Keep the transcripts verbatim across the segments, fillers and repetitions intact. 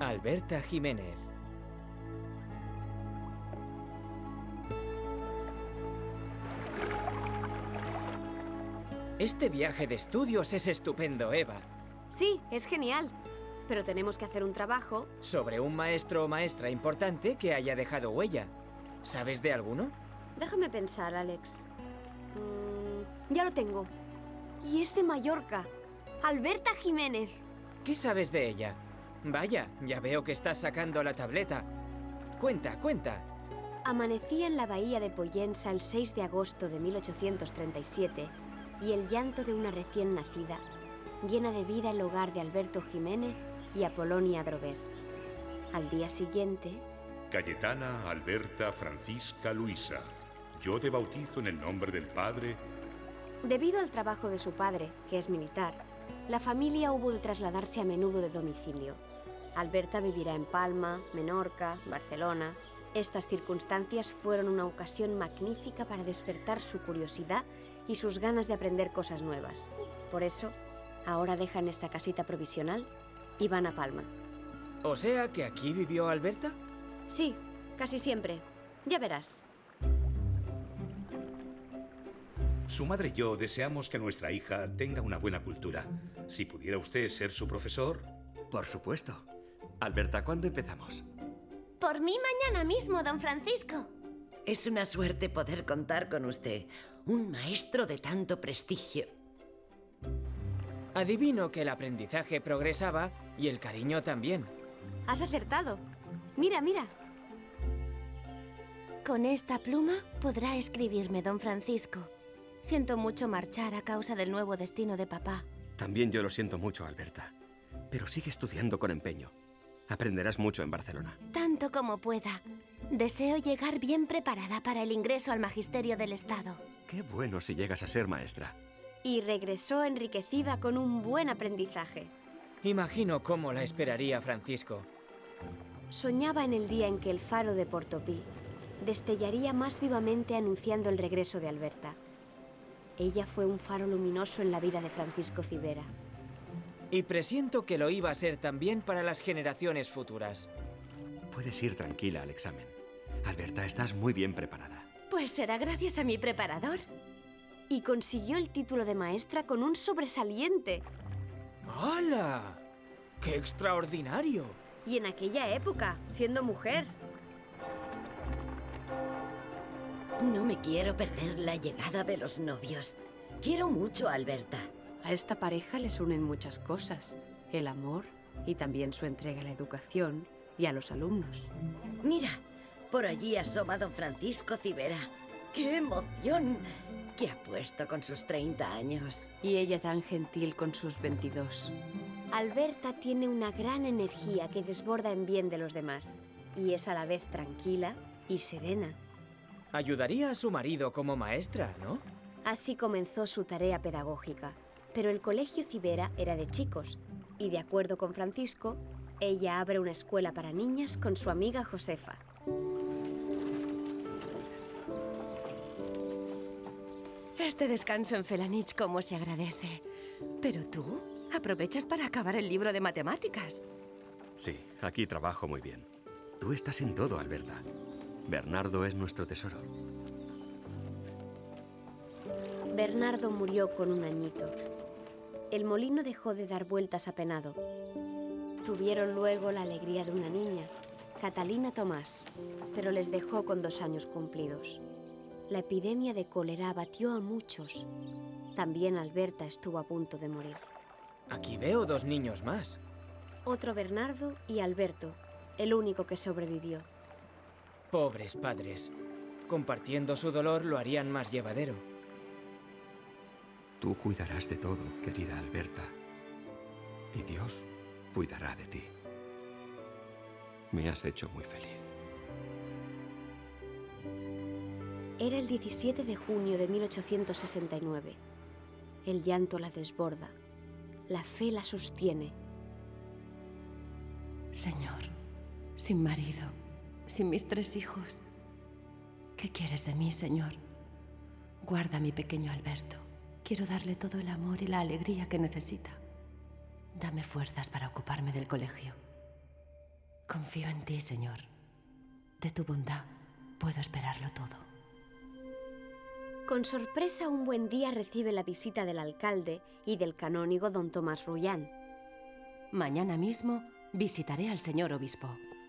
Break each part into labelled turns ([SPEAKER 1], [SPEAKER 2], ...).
[SPEAKER 1] Alberta Jiménez. Este viaje de estudios es estupendo, Eva.
[SPEAKER 2] Sí, es genial. Pero tenemos que hacer un trabajo
[SPEAKER 1] sobre un maestro o maestra importante que haya dejado huella. ¿Sabes de alguno?
[SPEAKER 2] Déjame pensar, Alex. Mm, ya lo tengo. Y es de Mallorca. Alberta Jiménez.
[SPEAKER 1] ¿Qué sabes de ella? Vaya, ya veo que estás sacando la tableta. Cuenta, cuenta.
[SPEAKER 2] Amanecía en la bahía de Pollensa el seis de agosto de mil ochocientos treinta y siete y el llanto de una recién nacida llena de vida el hogar de Alberto Jiménez y Apolonia Drover. Al día siguiente...
[SPEAKER 3] Cayetana, Alberta, Francisca, Luisa. Yo te bautizo en el nombre del Padre.
[SPEAKER 2] Debido al trabajo de su padre, que es militar, la familia hubo de trasladarse a menudo de domicilio. Alberta vivirá en Palma, Menorca, Barcelona. Estas circunstancias fueron una ocasión magnífica para despertar su curiosidad y sus ganas de aprender cosas nuevas. Por eso, ahora dejan esta casita provisional y van a Palma.
[SPEAKER 1] ¿O sea que aquí vivió Alberta?
[SPEAKER 2] Sí, casi siempre. Ya verás.
[SPEAKER 3] Su madre y yo deseamos que nuestra hija tenga una buena cultura. Si pudiera usted ser su profesor...
[SPEAKER 4] Por supuesto. Alberta, ¿cuándo empezamos?
[SPEAKER 5] Por mí mañana mismo, don Francisco.
[SPEAKER 6] Es una suerte poder contar con usted, un maestro de tanto prestigio.
[SPEAKER 1] Adivino que el aprendizaje progresaba y el cariño también.
[SPEAKER 2] Has acertado. Mira, mira.
[SPEAKER 5] Con esta pluma podrá escribirme, don Francisco. Siento mucho marchar a causa del nuevo destino de papá.
[SPEAKER 4] También yo lo siento mucho, Alberta. Pero sigue estudiando con empeño. Aprenderás mucho en Barcelona.
[SPEAKER 5] Tanto como pueda. Deseo llegar bien preparada para el ingreso al magisterio del Estado.
[SPEAKER 4] Qué bueno si llegas a ser maestra.
[SPEAKER 2] Y regresó enriquecida con un buen aprendizaje.
[SPEAKER 1] Imagino cómo la esperaría Francisco.
[SPEAKER 2] Soñaba en el día en que el faro de Portopí destellaría más vivamente anunciando el regreso de Alberta. Ella fue un faro luminoso en la vida de Francisco Civera.
[SPEAKER 1] Y presiento que lo iba a ser también para las generaciones futuras.
[SPEAKER 4] Puedes ir tranquila al examen. Alberta, estás muy bien preparada.
[SPEAKER 5] Pues será gracias a mi preparador.
[SPEAKER 2] Y consiguió el título de maestra con un sobresaliente.
[SPEAKER 1] ¡Hala! ¡Qué extraordinario!
[SPEAKER 2] Y en aquella época, siendo mujer.
[SPEAKER 6] No me quiero perder la llegada de los novios. Quiero mucho a Alberta.
[SPEAKER 2] A esta pareja les unen muchas cosas. El amor y también su entrega a la educación y a los alumnos.
[SPEAKER 6] Mira, por allí asoma don Francisco Civera. ¡Qué emoción! ¡Qué apuesto con sus treinta años!
[SPEAKER 2] Y ella tan gentil con sus veintidós. Alberta tiene una gran energía que desborda en bien de los demás. Y es a la vez tranquila y serena.
[SPEAKER 1] Ayudaría a su marido como maestra, ¿no?
[SPEAKER 2] Así comenzó su tarea pedagógica. Pero el colegio Civera era de chicos. Y de acuerdo con Francisco, ella abre una escuela para niñas con su amiga Josefa.
[SPEAKER 5] Este descanso en Felanich cómo se agradece. Pero tú aprovechas para acabar el libro de matemáticas.
[SPEAKER 4] Sí, aquí trabajo muy bien. Tú estás en todo, Alberta. Bernardo es nuestro tesoro.
[SPEAKER 2] Bernardo murió con un añito. El molino dejó de dar vueltas apenado. Tuvieron luego la alegría de una niña, Catalina Tomás, pero les dejó con dos años cumplidos. La epidemia de cólera abatió a muchos. También Alberta estuvo a punto de morir.
[SPEAKER 1] Aquí veo dos niños más.
[SPEAKER 2] Otro Bernardo y Alberto, el único que sobrevivió.
[SPEAKER 1] Pobres padres. Compartiendo su dolor lo harían más llevadero.
[SPEAKER 4] Tú cuidarás de todo, querida Alberta. Y Dios cuidará de ti. Me has hecho muy feliz.
[SPEAKER 2] Era el diecisiete de junio de mil ochocientos sesenta y nueve. El llanto la desborda. La fe la sostiene.
[SPEAKER 5] Señor, sin marido, sin mis tres hijos, ¿qué quieres de mí, Señor? Guarda a mi pequeño Alberto. Quiero darle todo el amor y la alegría que necesita. Dame fuerzas para ocuparme del colegio. Confío en ti, Señor. De tu bondad puedo esperarlo todo.
[SPEAKER 2] Con sorpresa, un buen día recibe la visita del alcalde y del canónigo don Tomás Rullán.
[SPEAKER 5] Mañana mismo visitaré al señor obispo.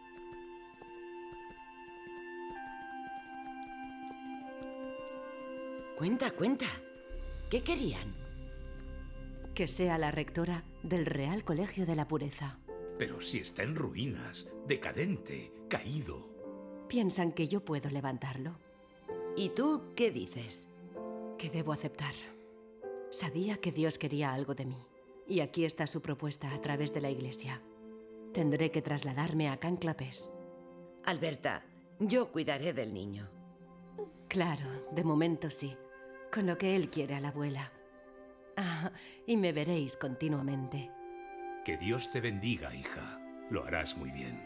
[SPEAKER 6] Cuenta, cuenta. ¿Qué querían?
[SPEAKER 5] Que sea la rectora del Real Colegio de la Pureza.
[SPEAKER 3] Pero si está en ruinas, decadente, caído.
[SPEAKER 5] Piensan que yo puedo levantarlo.
[SPEAKER 6] ¿Y tú qué dices?
[SPEAKER 5] Que debo aceptar. Sabía que Dios quería algo de mí. Y aquí está su propuesta a través de la iglesia. Tendré que trasladarme a Can Clapés.
[SPEAKER 6] Alberta, yo cuidaré del niño.
[SPEAKER 5] Claro, de momento sí. Con lo que él quiere a la abuela. Ah, y me veréis continuamente.
[SPEAKER 3] Que Dios te bendiga, hija. Lo harás muy bien.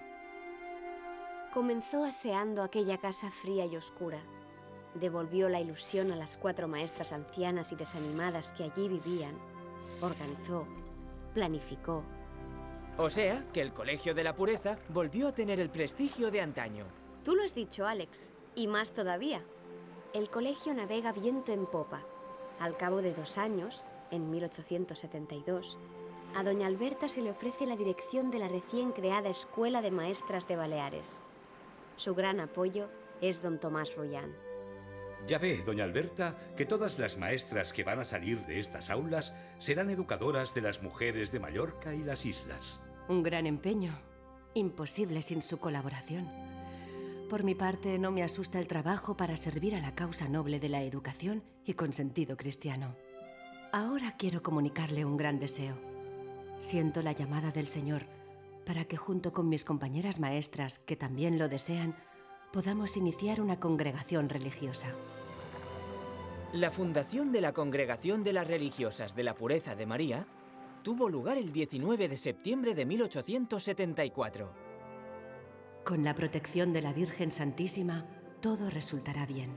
[SPEAKER 2] Comenzó aseando aquella casa fría y oscura. Devolvió la ilusión a las cuatro maestras ancianas y desanimadas que allí vivían. Organizó, planificó.
[SPEAKER 1] O sea, que el Colegio de la Pureza volvió a tener el prestigio de antaño.
[SPEAKER 2] Tú lo has dicho, Alex, y más todavía. El colegio navega viento en popa. Al cabo de dos años, en mil ochocientos setenta y dos, a doña Alberta se le ofrece la dirección de la recién creada Escuela de Maestras de Baleares. Su gran apoyo es don Tomás Rullán.
[SPEAKER 3] Ya ve, doña Alberta, que todas las maestras que van a salir de estas aulas serán educadoras de las mujeres de Mallorca y las islas.
[SPEAKER 5] Un gran empeño. Imposible sin su colaboración. Por mi parte, no me asusta el trabajo para servir a la causa noble de la educación y con sentido cristiano. Ahora quiero comunicarle un gran deseo. Siento la llamada del Señor para que junto con mis compañeras maestras, que también lo desean, podamos iniciar una congregación religiosa.
[SPEAKER 1] La fundación de la Congregación de las Religiosas de la Pureza de María tuvo lugar el diecinueve de septiembre de mil ochocientos setenta y cuatro.
[SPEAKER 5] Con la protección de la Virgen Santísima, todo resultará bien.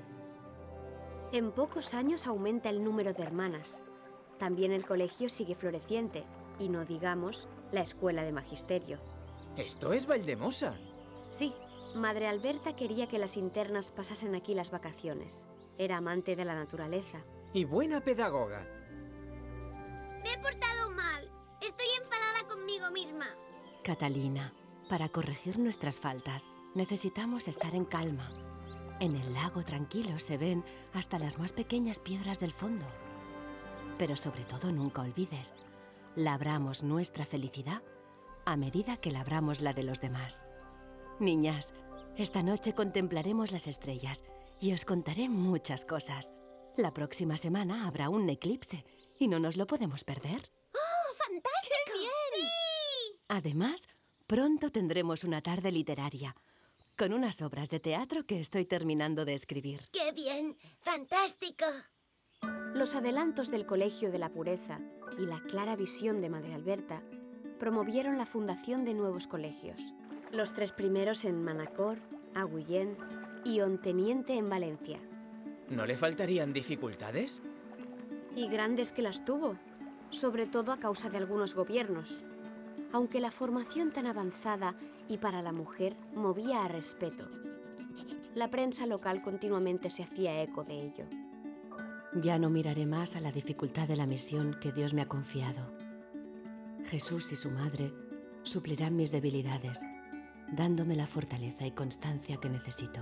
[SPEAKER 2] En pocos años aumenta el número de hermanas. También el colegio sigue floreciente, y no digamos la escuela de magisterio.
[SPEAKER 1] ¡Esto es Valdemosa!
[SPEAKER 2] Sí, Madre Alberta quería que las internas pasasen aquí las vacaciones. Era amante de la naturaleza.
[SPEAKER 1] Y buena pedagoga.
[SPEAKER 7] Me he portado mal. Estoy enfadada conmigo misma.
[SPEAKER 5] Catalina, para corregir nuestras faltas, necesitamos estar en calma. En el lago tranquilo se ven hasta las más pequeñas piedras del fondo. Pero sobre todo nunca olvides, labramos nuestra felicidad a medida que labramos la de los demás. Niñas, esta noche contemplaremos las estrellas y os contaré muchas cosas. La próxima semana habrá un eclipse y no nos lo podemos perder.
[SPEAKER 7] ¡Oh, fantástico! ¡Qué bien! ¡Sí!
[SPEAKER 5] Además, pronto tendremos una tarde literaria, con unas obras de teatro que estoy terminando de escribir.
[SPEAKER 7] ¡Qué bien! ¡Fantástico!
[SPEAKER 2] Los adelantos del Colegio de la Pureza y la clara visión de Madre Alberta promovieron la fundación de nuevos colegios. Los tres primeros en Manacor, Agullén y Onteniente en Valencia.
[SPEAKER 1] ¿No le faltarían dificultades?
[SPEAKER 2] Y grandes que las tuvo, sobre todo a causa de algunos gobiernos. Aunque la formación tan avanzada y para la mujer movía a respeto. La prensa local continuamente se hacía eco de ello.
[SPEAKER 5] Ya no miraré más a la dificultad de la misión que Dios me ha confiado. Jesús y su madre suplirán mis debilidades, dándome la fortaleza y constancia que necesito.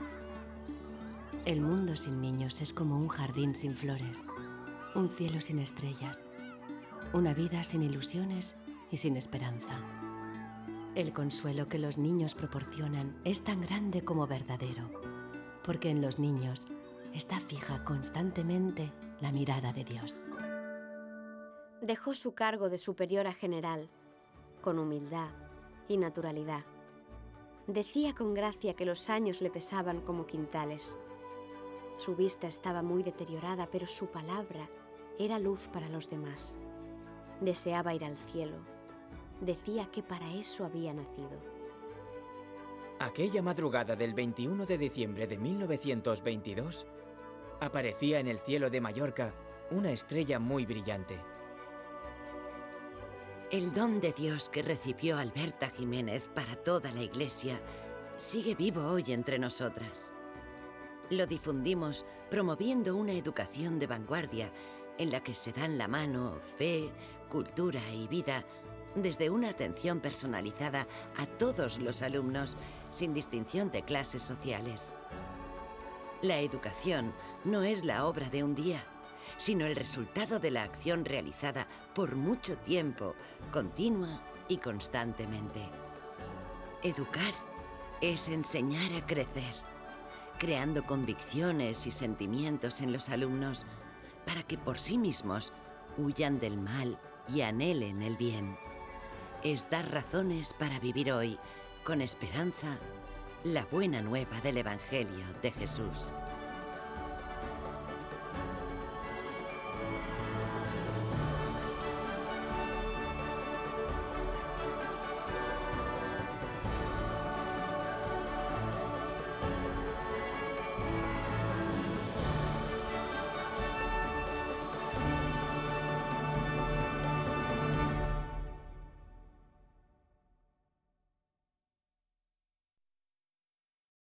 [SPEAKER 5] El mundo sin niños es como un jardín sin flores, un cielo sin estrellas, una vida sin ilusiones y sin esperanza. El consuelo que los niños proporcionan es tan grande como verdadero, porque en los niños está fija constantemente la mirada de Dios.
[SPEAKER 2] Dejó su cargo de superiora general, con humildad y naturalidad. Decía con gracia que los años le pesaban como quintales. Su vista estaba muy deteriorada, pero su palabra era luz para los demás. Deseaba ir al cielo. Decía que para eso había nacido.
[SPEAKER 1] Aquella madrugada del veintiuno de diciembre de mil novecientos veintidós, aparecía en el cielo de Mallorca una estrella muy brillante.
[SPEAKER 6] El don de Dios que recibió Alberta Jiménez para toda la Iglesia sigue vivo hoy entre nosotras. Lo difundimos promoviendo una educación de vanguardia en la que se dan la mano fe, cultura y vida desde una atención personalizada a todos los alumnos sin distinción de clases sociales. La educación no es la obra de un día, sino el resultado de la acción realizada por mucho tiempo, continua y constantemente. Educar es enseñar a crecer, creando convicciones y sentimientos en los alumnos para que por sí mismos huyan del mal y anhelen el bien. Es dar razones para vivir hoy, con esperanza, la buena nueva del Evangelio de Jesús.